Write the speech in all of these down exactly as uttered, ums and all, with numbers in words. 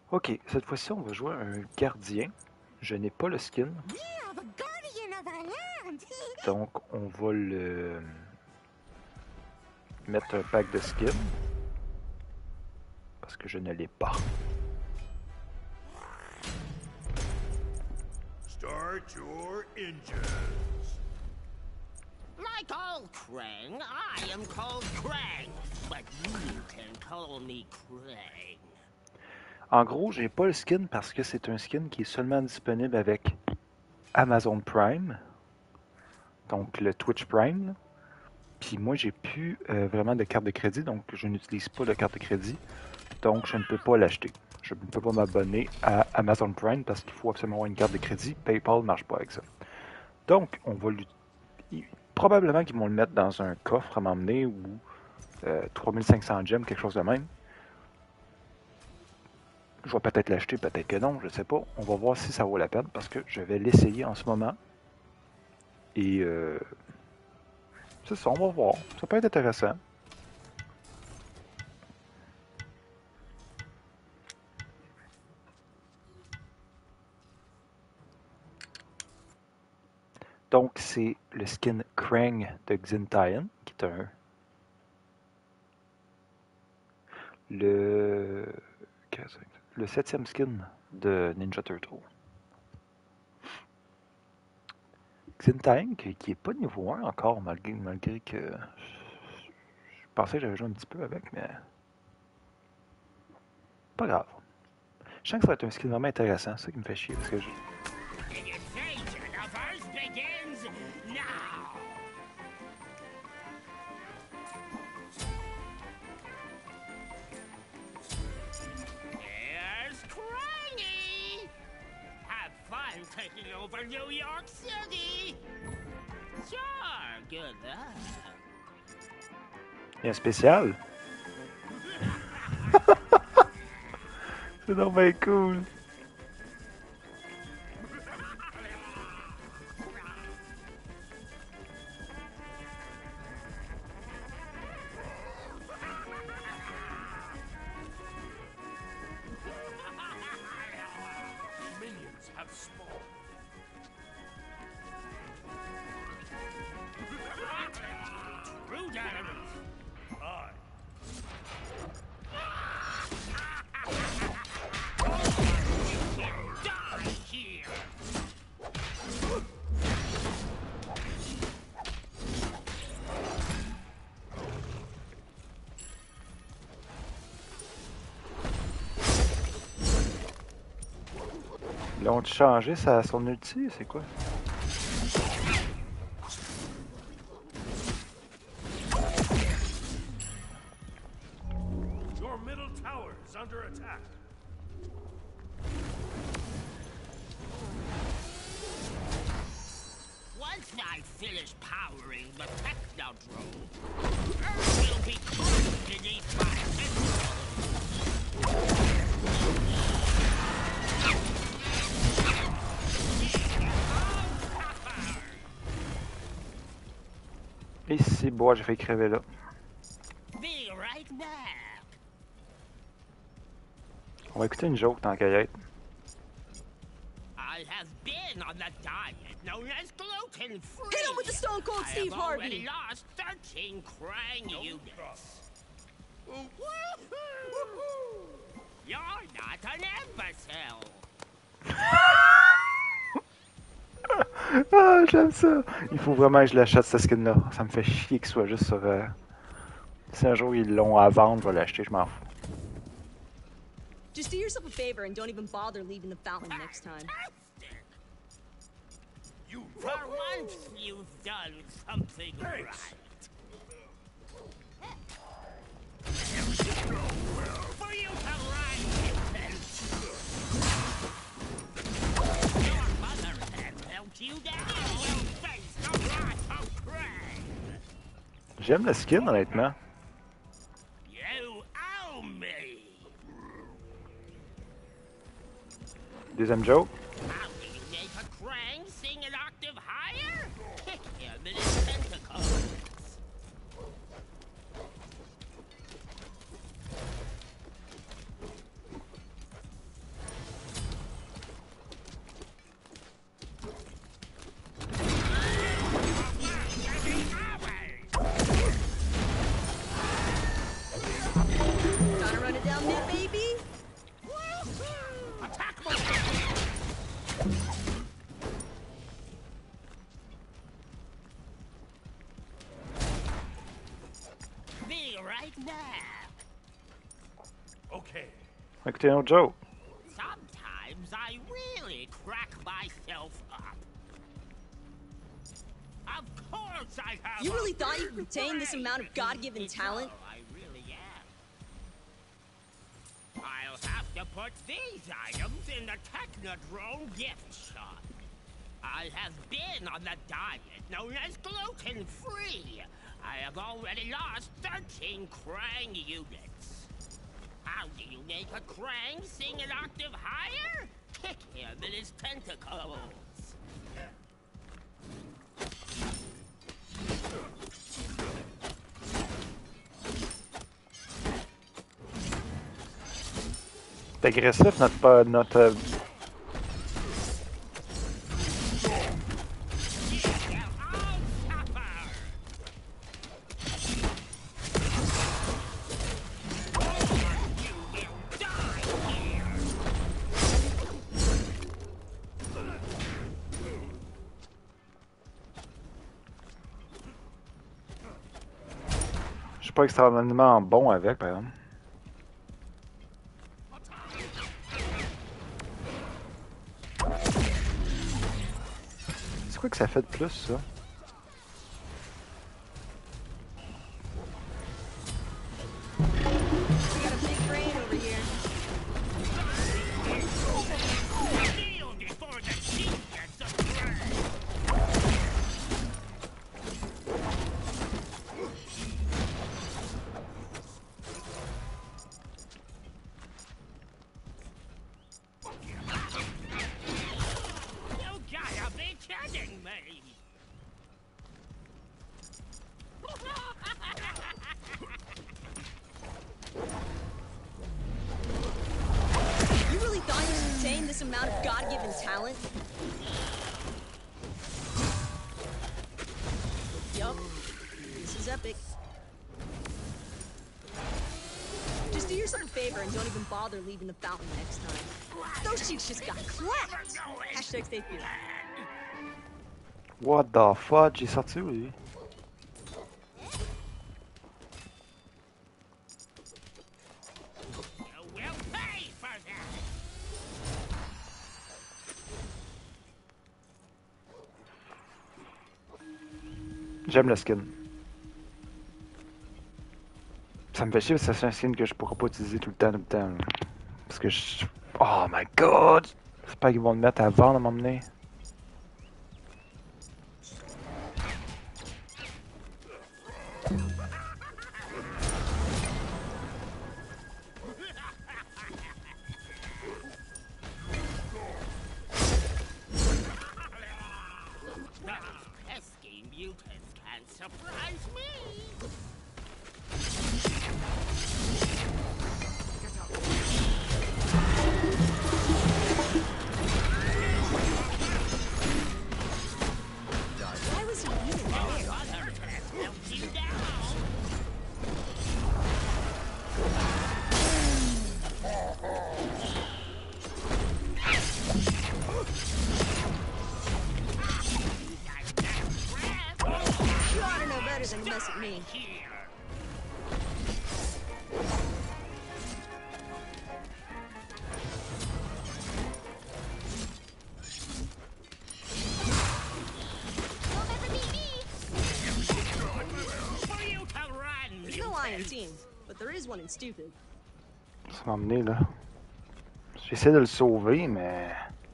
Ok, cette fois-ci, on va jouer un gardien. Je n'ai pas le skin, donc on va le mettre un pack de skin parce que je ne l'ai pas. Start your engines. Like old Krang, I am called Krang, but you can call me Krang. En gros, j'ai pas le skin parce que c'est un skin qui est seulement disponible avec Amazon Prime, donc le Twitch Prime. Puis moi, j'ai plus euh, vraiment de carte de crédit, donc je n'utilise pas de carte de crédit, donc je ne peux pas l'acheter. Je ne peux pas m'abonner à Amazon Prime parce qu'il faut absolument avoir une carte de crédit. PayPal ne marche pas avec ça. Donc, on va lui... Probablement qu'ils vont le mettre dans un coffre à m'emmener ou euh, trois mille cinq cents gemmes, quelque chose de même. Je vais peut-être l'acheter, peut-être que non, je ne sais pas. On va voir si ça vaut la peine parce que je vais l'essayer en ce moment. Et euh, c'est ça, on va voir. Ça peut être intéressant. Donc, c'est le skin Krang de Xintian, qui est un... Le... Le septième skin de Ninja Turtle. Xintian, qui, qui est pas niveau un encore, malgré, malgré que... Je pensais que j'avais joué un petit peu avec, mais... Pas grave. Je sens que ça va être un skin vraiment intéressant, c'est ça qui me fait chier, parce que je... Initiation of Earth begins now. Here's Krangy. Have fun taking over New York City. Sure, good luck. Il y a un spécial. C'est donc bien cool. Minions have spawned. True diamond. I. Die here. Ils ont changé sa, son ulti, c'est quoi? Your middle tower is under attack. Once I finish powering the Technodrome, Earth will be crushed beneath my tentacles. Et si, bois, j'ai fait crever là. Be right back. On va écouter une joke tant qu'à y être. I have been on the diet known as gluten free. Hit him with the Stone Cold I Steve have already Harvey. lost thirteen Krang units. You're not an imbecile. Ah, j'aime ça! Il faut vraiment que je l'achète, cette skin-là. Ça me fait chier qu'il soit juste sur... Euh... Si un jour ils l'ont à vendre, je vais l'acheter, je m'en fous. Just do yourself a favor and don't even bother leaving the fountain next time. Fantastic. You For once, you've done something Thanks. right. For you to rise, your mother has helped you down. You'll face the wrath of Krang. J'aime le skin, honnêtement. You owe me. Deuxième joke. How do you make a Krang sing an octave higher? Kick him in his tentacles. Écoutez un autre joke. Sometimes I really crack myself up. Of course I have. You really a thought you could obtain this brain. amount of God-given No, talent? I really am. I'll have to put these items in the Technodrome gift shop. I have been on the diet known as gluten-free. I have already lost thirteen Krang units. How do you make a Krang sing an octave higher? Kick him in his tentacles. C'est agressif notre pas notre. euh, They'll all suffer. You will die here. Je suis pas extrêmement bon avec, par exemple. C'est quoi que ça fait de plus, ça? We got a big brain over here. Kneel before the chief gets a brain. You gotta be kidding me! You really thought you could obtain this amount of God-given talent? Yup. This is epic. Just do yourself a favor and don't even bother leaving the fountain next time. Those chicks just got clapped! Hashtag stay cool. What the fuck? J'ai sorti où, lui? You will pay for that! J'aime le skin. Ça me fait chier parce que c'est un skin que je pourrais pas utiliser tout le temps, tout le temps. là. Parce que je. Oh my god! J'espère qu'ils vont le mettre à vendre à m'emmener. Those pesky mutants can't surprise me! Why was he even there? Other tests melt you down! Like that breath You ought to know better than to mess with me. here! For you to run, There's no I in team, but there is one in stupid. Ça m'a emmené là. J'essaie de le sauver, mais.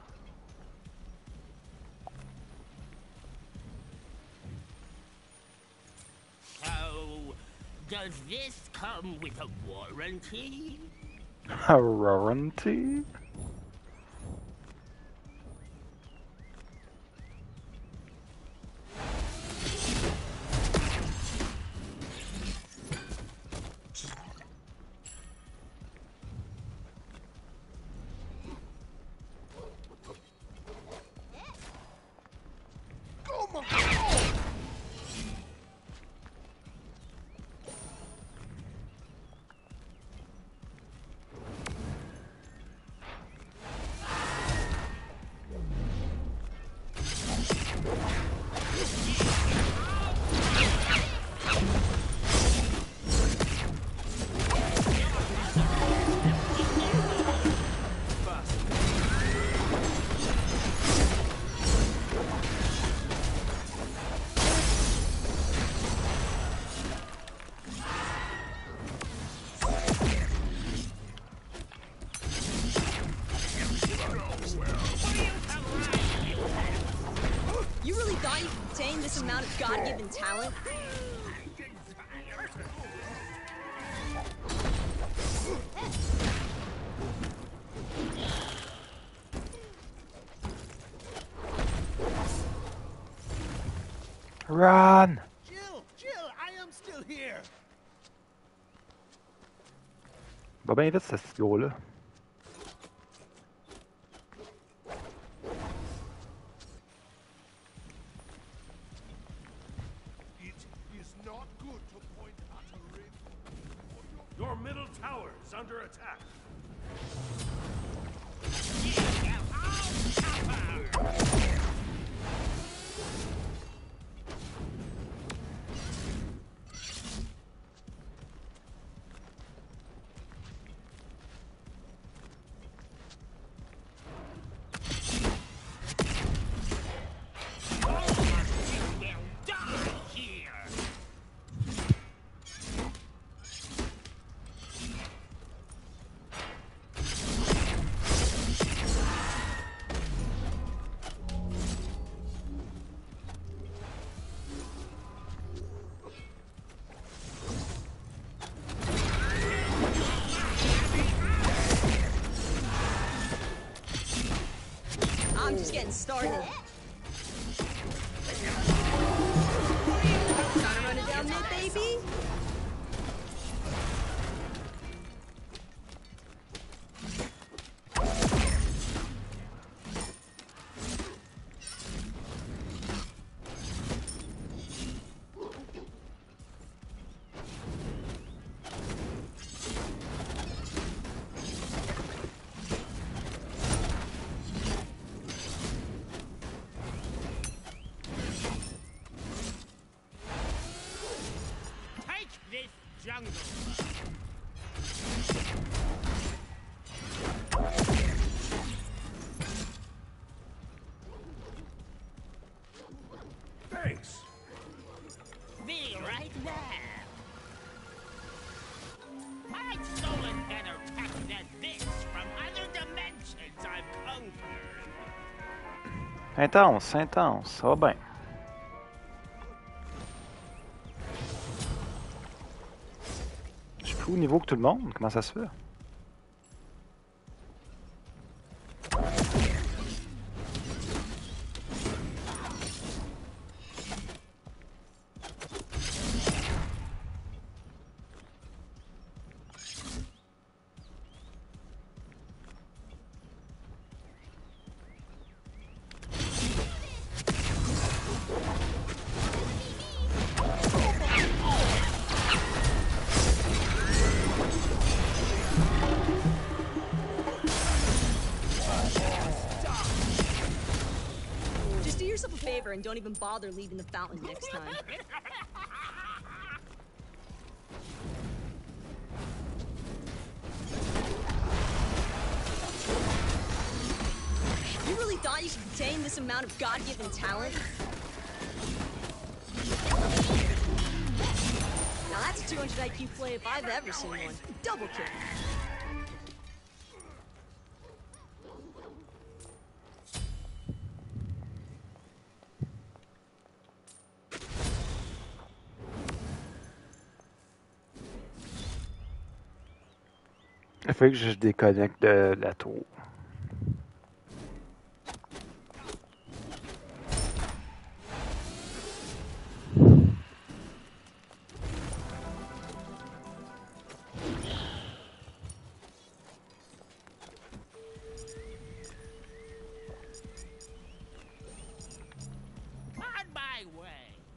So, does this come with a warranty? A warranty? thought you could obtain this amount of God-given talent? Run! Jill, Jill, I am still here. Va bien vite, ce petit gros-là. It is not good to point at a ring. Your middle tower is under attack. I'm just getting started. Trying to run it down mid, baby? Take this jungle. Thanks. Be right there. I've stolen better tech than this from other dimensions I've conquered. Intense, intense, ça va bien. Je suis plus au niveau que tout le monde, comment ça se fait? Just do yourself a favor and don't even bother leaving the fountain next time. You really thought you could obtain this amount of God-given talent? Now that's a two hundred I Q play if I've ever seen one. Double kick. Il faut que je déconnecte de la tour. On my way.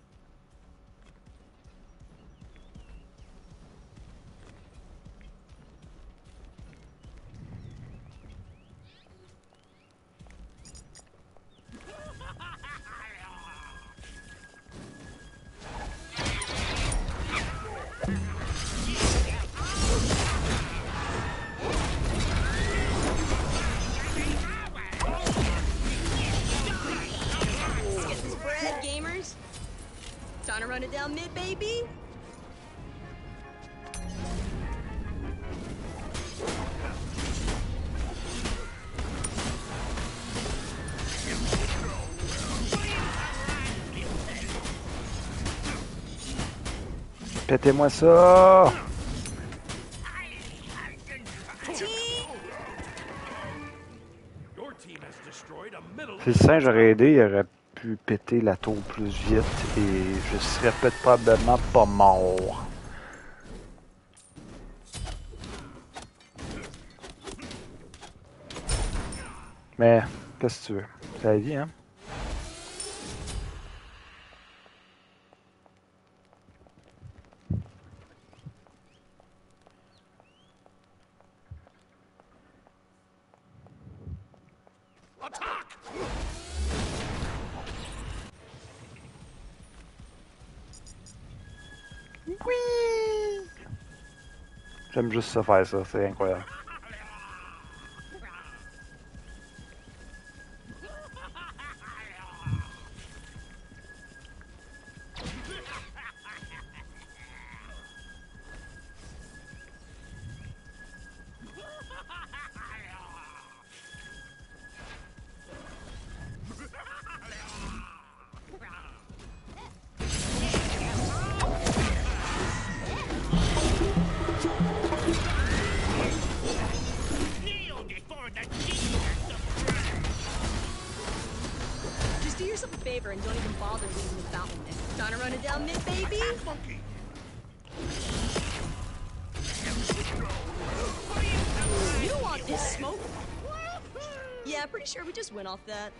Let's get this bread, gamers. Trying to run it down mid, baby? Pétez-moi ça! Your team has destroyed a middle. Si le singe aurait aidé, il aurait pu péter la tour plus vite et je serais peut-être probablement pas mort. Mais, qu'est-ce que tu veux? C'est la vie, hein? Attack! Oui! J'aime juste ça faire ça, c'est incroyable. Kneel before the Jesus of Christ. Just do yourself a favor and don't even bother leaving the fountain next. Trying to run it down mid, baby? Monkey! You don't want this smoke? Yeah, pretty sure we just went off that.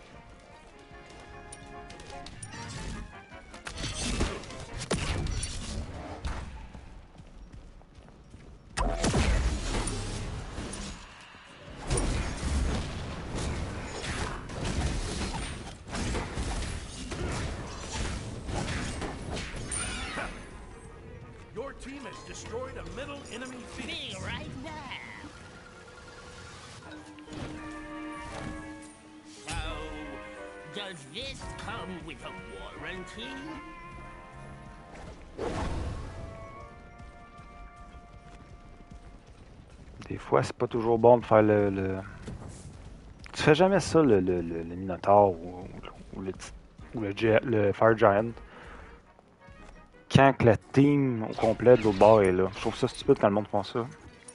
Your team has destroyed a middle enemy Me phoenix. right now. So, does this come with a warranty? Des fois, c'est pas toujours bon de faire le... le... Tu fais jamais ça, le, le, le, le Minotaur ou, ou, le, ou le, Gi- le Fire Giant. Quand que la team au complet de l'autre bord est là. Je trouve ça stupide quand le monde fait ça.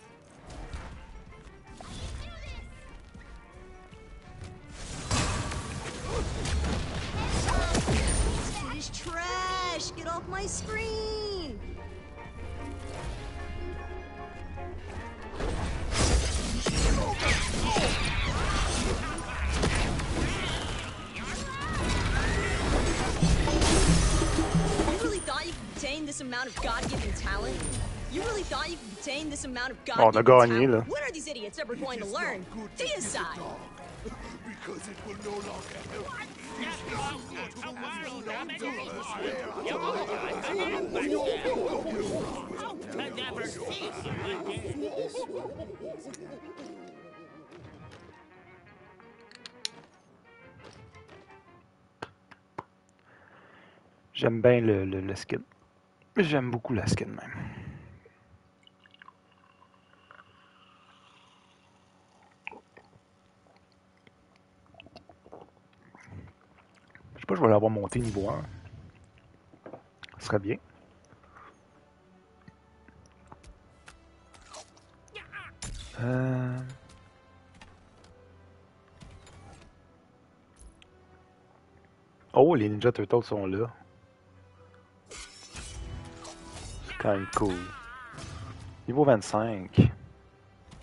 This is trash! Get off my screen! You really thought you could contain this amount of God-given talent? You really thought you could contain this amount of On a God-given gagné, talent? là. When are these idiots ever going to learn? Deicide! Because it will no longer help. I never see you again. J'aime bien le, le, le skin. J'aime beaucoup la skin même. Je sais pas, je vais l'avoir monté niveau un. Ce serait bien. Euh... Oh, les Ninja Turtles sont là. C'est quand même cool. Niveau vingt-cinq.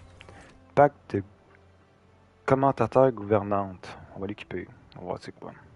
Pacte de commentateur gouvernante. On va l'équiper. On va voir c'est quoi.